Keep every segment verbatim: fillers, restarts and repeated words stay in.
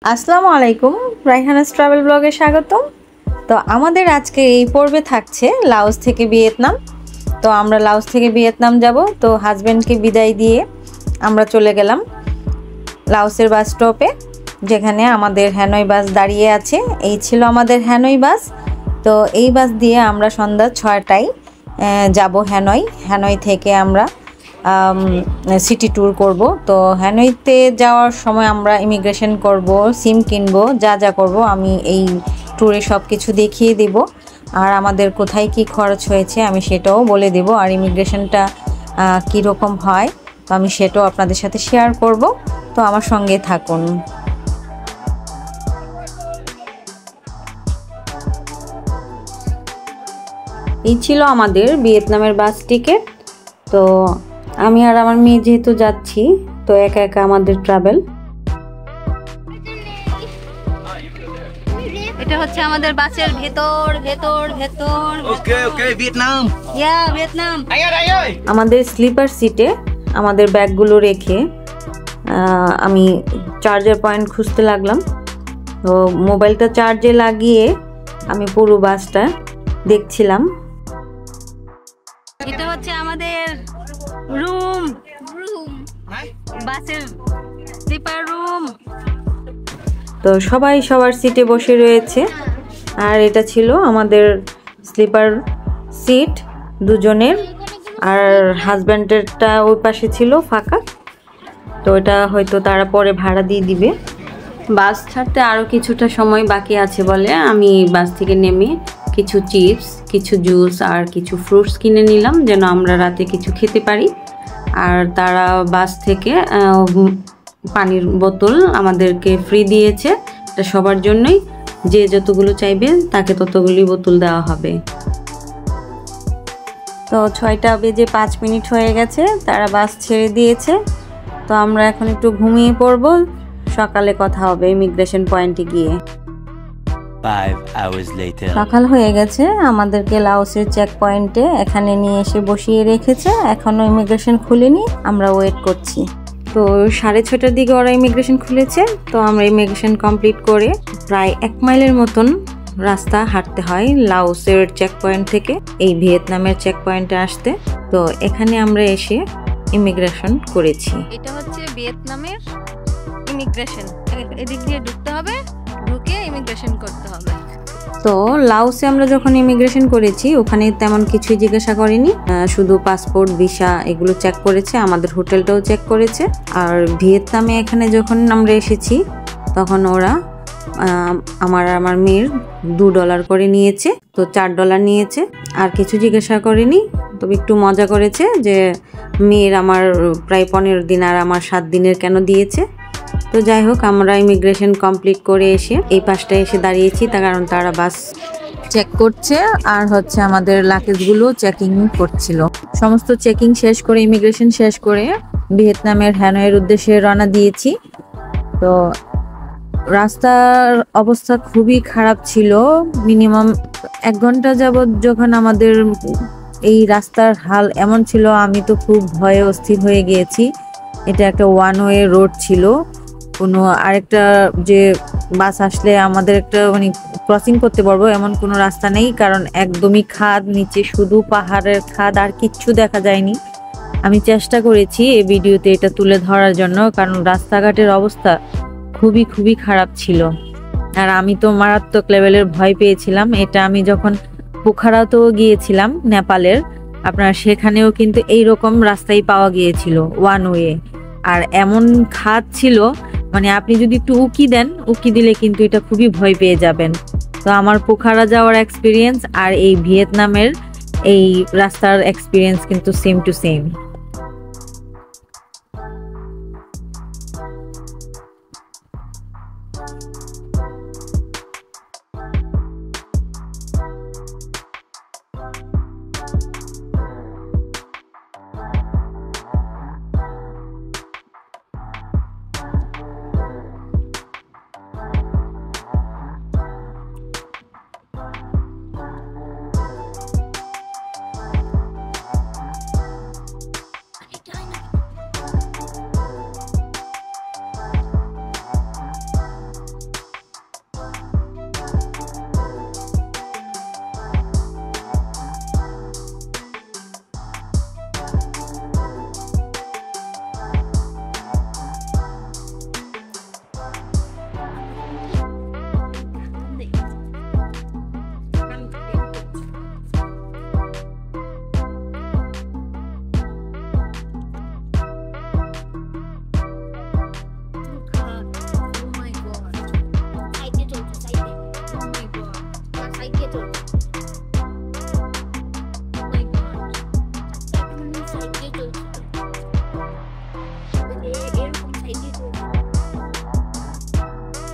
আসসালামু আলাইকুম, রাইহানাস ট্রাভেল ব্লগে স্বাগতম। তো আমাদের আজকে এই পর্বে থাকছে লাওস থেকে ভিয়েতনাম। তো আমরা লাওস থেকে ভিয়েতনাম যাব। তো হাজব্যান্ডকে বিদায় দিয়ে আমরা চলে গেলাম লাওসের বাস স্টপে, যেখানে আমাদের হ্যানয় বাস দাঁড়িয়ে আছে। এই ছিল আমাদের হ্যানয় বাস। তো এই বাস দিয়ে আমরা সন্ধ্যা ছয়টায় যাব হ্যানয়। হ্যানয় থেকে আমরা সিটি ট্যুর করব। তো হ্যানয়তে যাওয়ার সময় আমরা ইমিগ্রেশন করব, সিম কিনব, যা যা করব আমি এই ট্যুরে সব কিছু দেখিয়ে দেব। আর আমাদের কোথায় কি খরচ হয়েছে আমি সেটাও বলে দেব। আর ইমিগ্রেশনটা কীরকম হয় তো আমি সেটাও আপনাদের সাথে শেয়ার করব। তো আমার সঙ্গে থাকুন। এই ছিল আমাদের ভিয়েতনামের বাস টিকিট। তো আমি আর আমার মেয়ে যেহেতু যাচ্ছি, তো একা একা আমাদের ট্রাভেল। এটা হচ্ছে আমাদের বাসের ভেতর ভেতর ভেতর okay okay Vietnam. Yeah Vietnam. আমাদের স্লিপার সিটে আমাদের ব্যাগগুলো রেখে আমি চার্জার পয়েন্ট খুঁজতে লাগলাম। তো মোবাইলটা চার্জে লাগিয়ে আমি পুরো বাসটা দেখছিলাম। এটা হচ্ছে আমাদের রুম রুম বাসের স্লিপার রুম। তো সবাই সবার সিটে বসে রয়েছে। আর এটা ছিল আমাদের স্লিপার সিট দুজনের, আর হাজব্যান্ডেরটা ওই পাশে ছিল ফাঁকা। তো এটা হয়তো তারা পরে ভাড়া দিয়ে দিবে। বাস ছাড়তে আরও কিছুটা সময় বাকি আছে বলে আমি বাস থেকে নেমে কিছু চিপস, কিছু জুস আর কিছু ফ্রুটস কিনে নিলাম, যেন আমরা রাতে কিছু খেতে পারি। আর তারা বাস থেকে পানির বোতল আমাদেরকে ফ্রি দিয়েছে। এটা সবার জন্যই, যে যতগুলো চাইবে তাকে ততগুলি বোতল দেওয়া হবে। তো ছয়টা বেজে পাঁচ মিনিট হয়ে গেছে, তারা বাস ছেড়ে দিয়েছে। তো আমরা এখন একটু ঘুমিয়ে পড়ব, সকালে কথা হবে ইমিগ্রেশন পয়েন্টে গিয়ে। সকাল হয়ে গেছে, আমাদেরকে লাওসের চেক পয়েন্টে এখানে নিয়ে এসে বসিয়ে রেখেছে। এখনো ইমিগ্রেশন খুলেনি, আমরা ওয়েট করছি। তো সাড়ে ছটার দিকে ওরা ইমিগ্রেশন খুলেছে। তো আমরা ইমিগ্রেশন কমপ্লিট করে প্রায় এক মাইলের মতন রাস্তা হাঁটতে হয় লাওসের চেক পয়েন্ট থেকে এই ভিয়েতনামের চেক পয়েন্টে আসতে। তো এখানে আমরা এসে ইমিগ্রেশন করেছি। এটা হচ্ছে ভিয়েতনামের ইমিগ্রেশন, এদিক দিয়ে ঢুকতে হবে, ঢুকে ইমিগ্রেশন করতে হবে। তো লাওসে আমরা যখন ইমিগ্রেশন করেছি ওখানে তেমন কিছুই জিজ্ঞাসা করেনি, শুধু পাসপোর্ট, ভিসা এগুলো চেক করেছে, আমাদের হোটেলটাও চেক করেছে। আর ভিয়েতনামে এখানে যখন আমরা এসেছি তখন ওরা আমার আমার মেয়ের দু ডলার করে নিয়েছে, তো চার ডলার নিয়েছে। আর কিছু জিজ্ঞাসা করেনি, তবে একটু মজা করেছে যে মেয়ের আমার প্রায় পনেরো দিন আর আমার সাত দিনের কেন দিয়েছে। তো যাই হোক, আমরা ইমিগ্রেশন কমপ্লিট করে এসে এই পাশটায় এসে দাঁড়িয়েছি, তার কারণ তারা বাস চেক করছে আর হচ্ছে আমাদের লাগেজগুলো চেকিং করছিল। সমস্ত চেকিং শেষ করে ইমিগ্রেশন শেষ করে ভিয়েতনামের হ্যানয়ের উদ্দেশ্যে রওনা দিয়েছি। তো রাস্তার অবস্থা খুবই খারাপ ছিল। মিনিমাম এক ঘন্টা যাবৎ যখন আমাদের এই রাস্তার হাল এমন ছিল, আমি তো খুব ভয়ে অস্থির হয়ে গিয়েছি। এটা একটা ওয়ান ওয়ে রোড ছিল, কোনো আরেকটা যে বাস আসলে আমাদের একটা মানে ক্রসিং করতে পারবো এমন কোনো রাস্তা নেই, কারণ একদমই খাদ, নিচে শুধু পাহাড়ের খাদ, আর কিচ্ছু দেখা যায়নি। আমি চেষ্টা করেছি এই ভিডিওতে এটা তুলে ধরার জন্য, কারণ রাস্তাঘাটের অবস্থা খুবই খুবই খারাপ ছিল। আর আমি তো মারাত্মক লেভেলের ভয় পেয়েছিলাম। এটা আমি যখন পোখারাতেও গিয়েছিলাম নেপালের, আপনার সেখানেও কিন্তু এইরকম রাস্তাই পাওয়া গিয়েছিল ওয়ান ওয়ে, আর এমন খাদ ছিল মানে আপনি যদি একটু উকি দেন, উকি দিলে কিন্তু এটা খুবই ভয় পেয়ে যাবেন। তো আমার পোখারা যাওয়ার এক্সপিরিয়েন্স আর এই ভিয়েতনামের এই রাস্তার এক্সপিরিয়েন্স কিন্তু সেম টু সেম।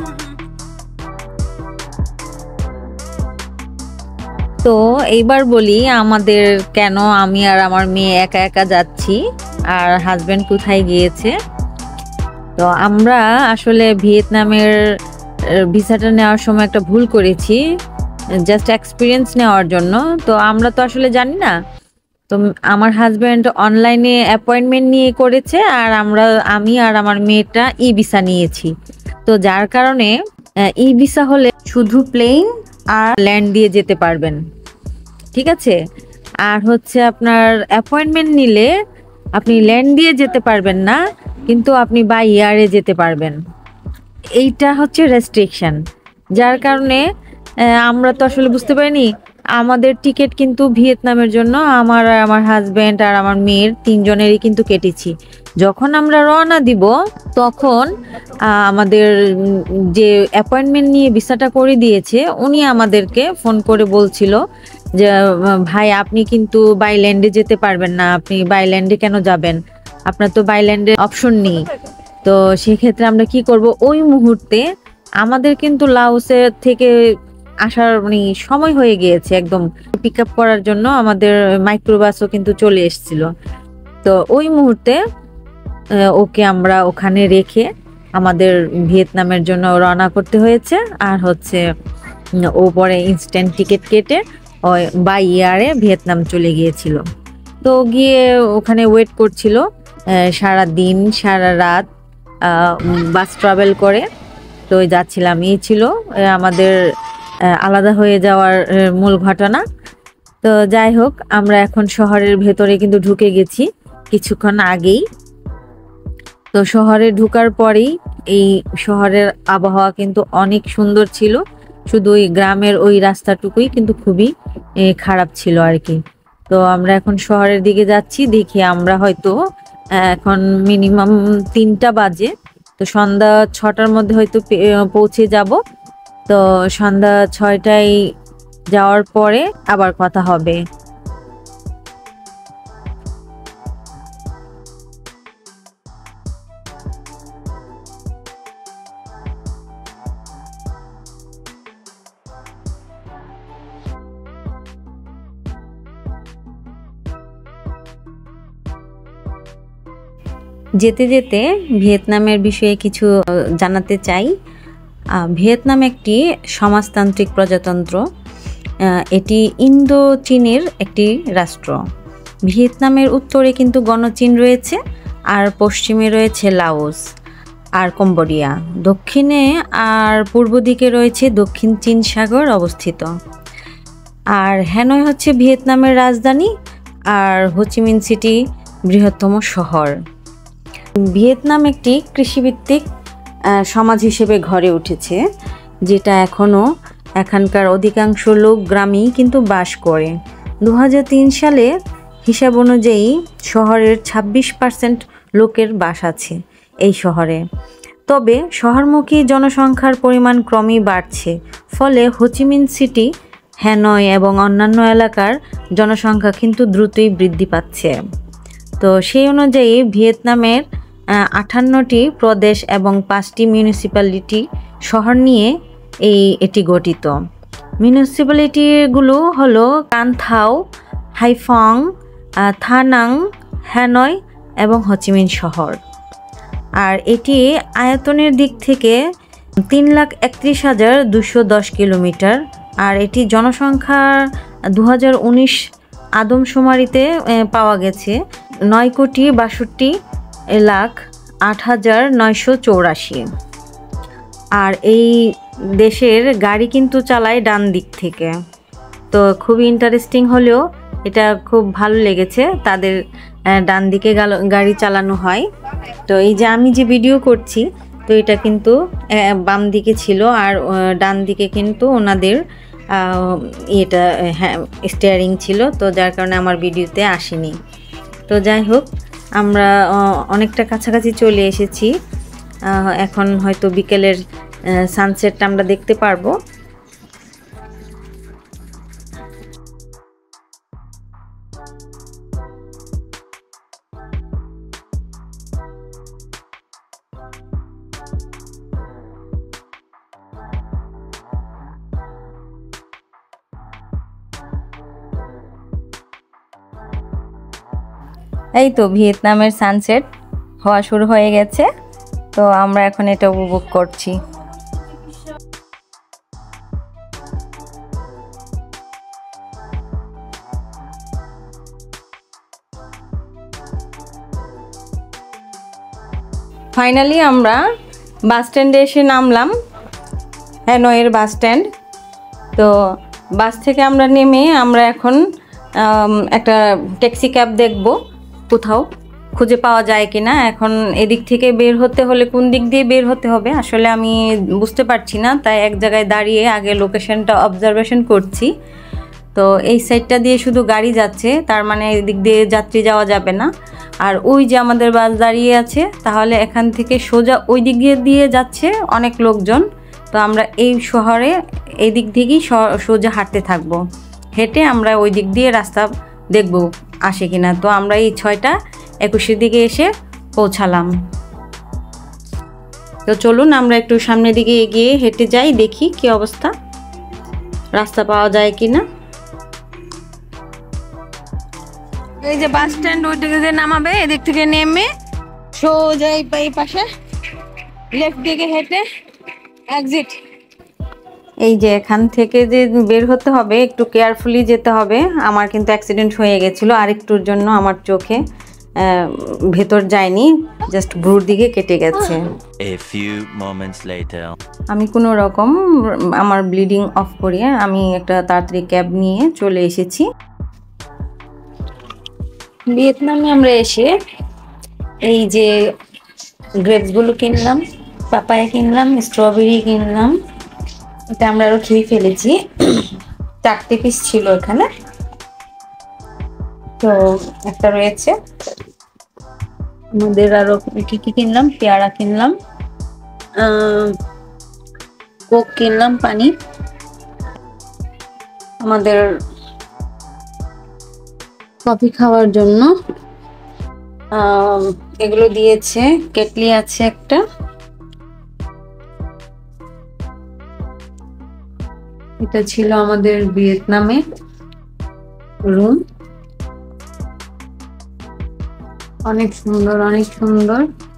তো এইবার বলি আমাদের কেন আমি আর আমার মেয়ে একা একা যাচ্ছি আর হাজবেন্ড কোথায় গিয়েছে। তো আমরা আসলে ভিয়েতনামের ভিসাটা নেওয়ার সময় একটা ভুল করেছি, জাস্ট এক্সপিরিয়েন্স নেওয়ার জন্য। তো আমরা তো আসলে জানি না, তো আমার হাজবেন্ড অনলাইনে অ্যাপয়েন্টমেন্ট নিয়ে করেছে আর আমরা আমি আর আমার মেয়েটা ই ভিসা নিয়েছি। তো যার কারণে ই ভিসা হলে শুধু প্লেন আর ল্যান্ড দিয়ে যেতে পারবেন, ঠিক আছে। আর হচ্ছে আপনার অ্যাপয়েন্টমেন্ট নিলে আপনি ল্যান্ড দিয়ে যেতে পারবেন না, কিন্তু আপনি বাই এয়ারে যেতে পারবেন। এইটা হচ্ছে রেস্ট্রিকশন, যার কারণে আমরা তো আসলে বুঝতে পারিনি। আমাদের টিকিট কিন্তু ভিয়েতনামের জন্য আমার আর আমার হাজব্যান্ড আর আমার মেয়ের তিনজনেরই কিন্তু কেটেছি। যখন আমরা রওনা দিব তখন আমাদের যে অ্যাপয়েন্টমেন্ট নিয়ে ভিসাটা করে দিয়েছে উনি আমাদেরকে ফোন করে বলছিল যে ভাই আপনি কিন্তু বাইল্যান্ডে যেতে পারবেন না, আপনি বাইল্যান্ডে কেন যাবেন, আপনার তো বাইল্যান্ডের অপশন নেই। তো সেক্ষেত্রে আমরা কি করব, ওই মুহূর্তে আমাদের কিন্তু লাওসের থেকে আসার মানে সময় হয়ে গিয়েছে, একদম পিক আপ করার জন্য আমাদের মাইক্রোবাসও কিন্তু চলে এসেছিল। তো ওই মুহূর্তে ওকে আমরা ওখানে রেখে আমাদের ভিয়েতনামের জন্য রওনা করতে হয়েছে। আর হচ্ছে ও পরে ইনস্ট্যান্ট টিকিট কেটে বাই এয়ারে ভিয়েতনাম চলে গিয়েছিল। তো গিয়ে ওখানে ওয়েট করছিল সারা দিন সারা রাত বাস ট্রাভেল করে। তো যাচ্ছিলাম, এই ছিল আমাদের আলাদা হয়ে যাওয়ার মূল ঘটনা। তো যাই হোক, আমরা এখন শহরের ভেতরে কিন্তু ঢুকে গেছি কিছুক্ষণ আগেই। তো শহরে ঢুকার পরেই এই শহরের আবহাওয়া কিন্তু অনেক সুন্দর ছিল, শুধু ওই গ্রামের ওই রাস্তাটুকুই কিন্তু খুবই খারাপ ছিল আর কি। তো আমরা এখন শহরের দিকে যাচ্ছি, দেখি আমরা হয়তো এখন মিনিমাম তিনটা বাজে, তো সন্ধ্যা ছটার মধ্যে হয়তো পৌঁছে যাব। তো সন্ধ্যা ছয়টায় যাওয়ার পরে আবার কথা হবে। যেতে যেতে ভিয়েতনামের বিষয়ে কিছু জানাতে চাই। ভিয়েতনাম একটি সমাজতান্ত্রিক প্রজাতন্ত্র, এটি ইন্দো চীনের একটি রাষ্ট্র। ভিয়েতনামের উত্তরে কিন্তু গণচীন রয়েছে, আর পশ্চিমে রয়েছে লাওস আর কম্বোডিয়া, দক্ষিণে আর পূর্ব দিকে রয়েছে দক্ষিণ চীন সাগর অবস্থিত। আর হ্যানয় হচ্ছে ভিয়েতনামের রাজধানী, আর হোচিমিন সিটি বৃহত্তম শহর। ভিয়েতনাম একটি কৃষিভিত্তিক সমাজ হিসেবে গড়ে উঠেছে, যেটা এখনও এখানকার অধিকাংশ লোক গ্রামেই কিন্তু বাস করে। দু হাজার তিন সালে হিসাব অনুযায়ী শহরের ছাব্বিশ পার্সেন্ট লোকের বাস আছে এই শহরে। তবে শহরমুখী জনসংখ্যার পরিমাণ ক্রমেই বাড়ছে, ফলে হোচিমিন সিটি, হ্যানয় এবং অন্যান্য এলাকার জনসংখ্যা কিন্তু দ্রুতই বৃদ্ধি পাচ্ছে। তো সেই অনুযায়ী ভিয়েতনামের আটান্নটি প্রদেশ এবং পাঁচটি মিউনিসিপ্যালিটি শহর নিয়ে এই এটি গঠিত। মিউনিসিপ্যালিটিগুলো হলো কান থাও, হাইফং, থা নাং, হ্যানয় এবং হোচিমিন শহর। আর এটি আয়তনের দিক থেকে তিন লাখ একত্রিশ হাজার দুশো দশ কিলোমিটার। আর এটি জনসংখ্যা দু হাজার উনিশ আদমশুমারিতে পাওয়া গেছে নয় কোটি বাষট্টি লাখ আট হাজার নয়শো চৌরাশি। আর এই দেশের গাড়ি কিন্তু চালায় ডান দিক থেকে। তো খুবই ইন্টারেস্টিং হলেও এটা খুব ভালো লেগেছে, তাদের ডান দিকে গাড়ি চালানো হয়। তো এই যে আমি যে ভিডিও করছি, তো এটা কিন্তু বাম দিকে ছিল, আর ডান দিকে কিন্তু ওনাদের এটা হ্যাঁ স্টিয়ারিং ছিল, তো যার কারণে আমার ভিডিওতে আসেনি। তো যাই হোক, আমরা অনেকটা কাছাকাছি চলে এসেছি। এখন হয়তো বিকেলের সানসেটটা আমরা দেখতে পারবো। এই তো ভিয়েতনামের সানসেট হওয়া শুরু হয়ে গেছে, তো আমরা এখন এটা উপভোগ করছি। ফাইনালি আমরা বাস স্ট্যান্ডে এসে নামলাম, হ্যানয়ের বাস স্ট্যান্ড। তো বাস থেকে আমরা নেমে আমরা এখন একটা ট্যাক্সি ক্যাব দেখব কোথাও খুঁজে পাওয়া যায় কিনা। এখন এদিক থেকে বের হতে হলে কোন দিক দিয়ে বের হতে হবে আসলে আমি বুঝতে পারছি না, তাই এক জায়গায় দাঁড়িয়ে আগে লোকেশনটা অবজারভেশন করছি। তো এই সাইডটা দিয়ে শুধু গাড়ি যাচ্ছে, তার মানে এদিক দিয়ে যাত্রী যাওয়া যাবে না। আর ওই যে আমাদের বাস দাঁড়িয়ে আছে, তাহলে এখান থেকে সোজা ওই দিক দিয়ে যাচ্ছে অনেক লোকজন। তো আমরা এই শহরে এই দিক থেকেই সোজা হাঁটতে থাকবো, হেঁটে আমরা ওই দিক দিয়ে রাস্তা দেখব আসে কিনা। তো আমরা এই ছয়টা একুশের দিকে এসে পৌঁছালাম। তো চলুন আমরা একটু সামনের দিকে এগিয়ে হেঁটে যাই, দেখি কি অবস্থা, রাস্তা পাওয়া যায় কিনা। এই যে বাস স্ট্যান্ড, ওই দিকে নামাবে, এদিক থেকে নেমে সোজা এই পাশে লেফট দিকে হেঁটে এক্সিট। এই যে এখান থেকে যে বের হতে হবে একটু কেয়ারফুলি যেতে হবে। আমার কিন্তু অ্যাক্সিডেন্ট হয়ে গেছিলো, আরেকটুর জন্য আমার চোখে ভেতর যায়নি, জাস্ট ভ্রুর দিকে কেটে গেছে। A few moments later. আমি কোনো রকম আমার ব্লিডিং অফ করিয়ে আমি একটা তাড়াতাড়ি ক্যাব নিয়ে চলে এসেছি। ভিয়েতনামে আমরা এসে এই যে গ্রেপসগুলো কিনলাম, পাপায়া কিনলাম, স্ট্রবেরি কিনলাম। এটা আমরা আরো খেয়ে ফেলেছি, চারটে পিস ছিল এখানে। তো একটা রয়েছে, আমাদের আরো কি কি কিনলাম, পেয়ারা কিনলাম, কোক কিনলাম, পানি, আমাদের কফি খাওয়ার জন্য এগুলো দিয়েছে। কেটলি আছে একটা, এটা ছিল আমাদের ভিয়েতনামে রুম, অনেক সুন্দর অনেক সুন্দর।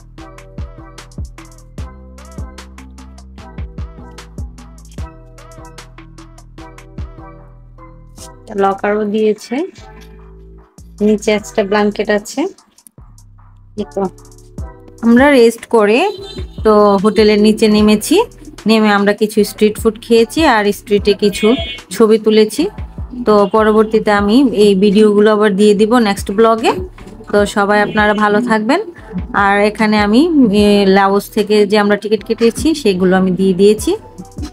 লকারও দিয়েছে, নিচে একটা ব্ল্যাঙ্কেট আছে। আমরা রেস্ট করে তো হোটেলের নিচে নেমেছি, নেমে আমরা কিছু স্ট্রিট ফুড খেয়েছি আর স্ট্রিটে কিছু ছবি তুলেছি। তো পরবর্তীতে আমি এই ভিডিওগুলো আবার দিয়ে দিব নেক্সট ব্লগে। তো সবাই আপনারা ভালো থাকবেন। আর এখানে আমি লাওস থেকে যে আমরা টিকিট কেটেছি সেগুলো আমি দিয়ে দিয়েছি।